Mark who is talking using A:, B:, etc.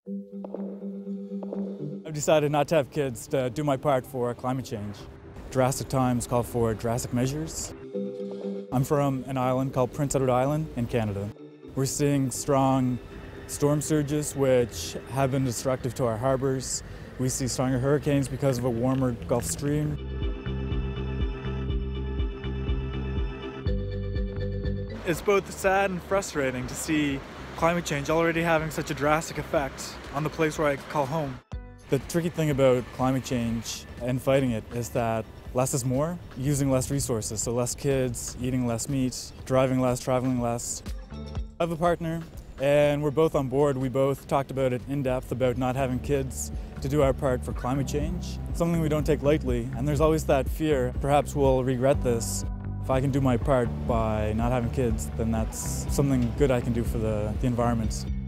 A: I've decided not to have kids to do my part for climate change. Drastic times call for drastic measures. I'm from an island called Prince Edward Island in Canada. We're seeing strong storm surges which have been destructive to our harbors. We see stronger hurricanes because of a warmer Gulf Stream. It's both sad and frustrating to see climate change already having such a drastic effect on the place where I call home. The tricky thing about climate change and fighting it is that less is more, using less resources, so less kids, eating less meat, driving less, traveling less. I have a partner and we're both on board. We both talked about it in depth about not having kids to do our part for climate change. Something we don't take lightly, and there's always that fear, perhaps we'll regret this. If I can do my part by not having kids, then that's something good I can do for the environment.